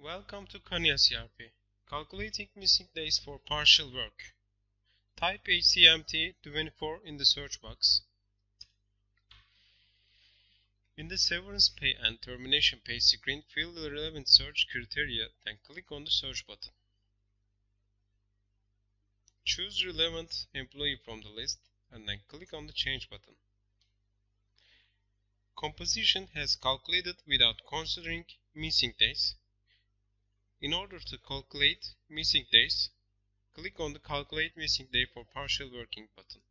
Welcome to Kanya CRP. Calculating missing days for partial work. Type HCMT24 in the search box. In the severance pay and termination pay screen, fill the relevant search criteria, then click on the search button. Choose relevant employee from the list and then click on the change button. Composition has calculated without considering missing days. In order to calculate missing days, click on the Calculate Missing Day for Partial Working button.